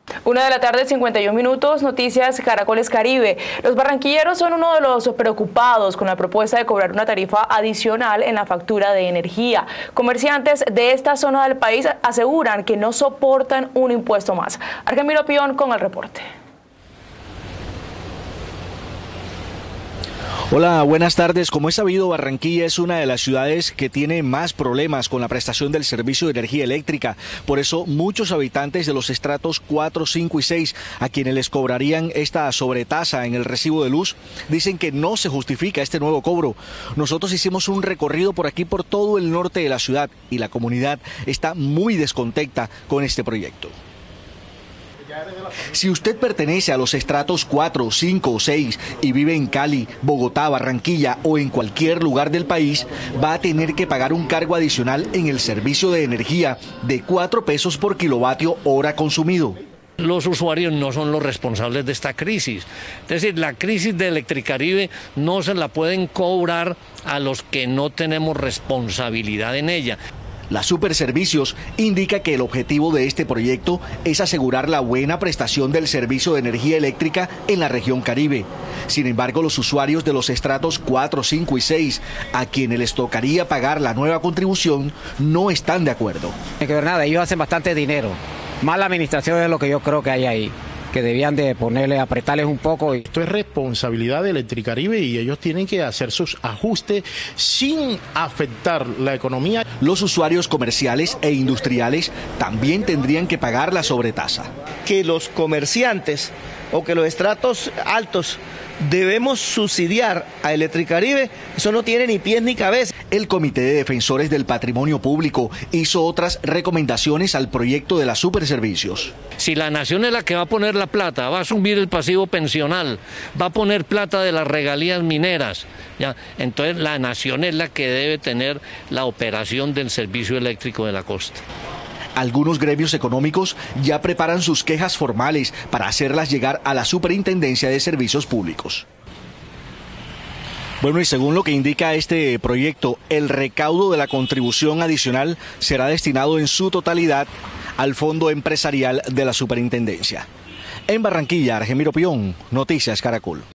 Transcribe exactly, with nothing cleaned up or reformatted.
Una de la tarde, cincuenta y un minutos, Noticias Caracoles Caribe. Los barranquilleros son uno de los preocupados con la propuesta de cobrar una tarifa adicional en la factura de energía. Comerciantes de esta zona del país aseguran que no soportan un impuesto más. Argemiro Pion con el reporte. Hola, buenas tardes. Como es sabido, Barranquilla es una de las ciudades que tiene más problemas con la prestación del servicio de energía eléctrica. Por eso, muchos habitantes de los estratos cuatro, cinco y seis, a quienes les cobrarían esta sobretasa en el recibo de luz, dicen que no se justifica este nuevo cobro. Nosotros hicimos un recorrido por aquí, por todo el norte de la ciudad, y la comunidad está muy descontenta con este proyecto. Si usted pertenece a los estratos cuatro, cinco o seis y vive en Cali, Bogotá, Barranquilla o en cualquier lugar del país, va a tener que pagar un cargo adicional en el servicio de energía de cuatro pesos por kilovatio hora consumido. Los usuarios no son los responsables de esta crisis. Es decir, la crisis de Electricaribe no se la pueden cobrar a los que no tenemos responsabilidad en ella. La Superservicios indica que el objetivo de este proyecto es asegurar la buena prestación del servicio de energía eléctrica en la región Caribe. Sin embargo, los usuarios de los estratos cuatro, cinco y seis, a quienes les tocaría pagar la nueva contribución, no están de acuerdo. Que verdad, ellos hacen bastante dinero. Mala administración es lo que yo creo que hay ahí, que debían de ponerle, apretarles un poco. Esto es responsabilidad de Electricaribe y ellos tienen que hacer sus ajustes sin afectar la economía. Los usuarios comerciales e industriales también tendrían que pagar la sobretasa. Que los comerciantes o que los estratos altos debemos subsidiar a Electricaribe, eso no tiene ni pies ni cabeza. El Comité de Defensores del Patrimonio Público hizo otras recomendaciones al proyecto de la Superservicios. Si la nación es la que va a poner la plata, va a asumir el pasivo pensional, va a poner plata de las regalías mineras, ¿ya? Entonces la nación es la que debe tener la operación del servicio eléctrico de la costa. Algunos gremios económicos ya preparan sus quejas formales para hacerlas llegar a la Superintendencia de Servicios Públicos. Bueno, y según lo que indica este proyecto, el recaudo de la contribución adicional será destinado en su totalidad al fondo empresarial de la Superintendencia. En Barranquilla, Argemiro Pion, Noticias Caracol.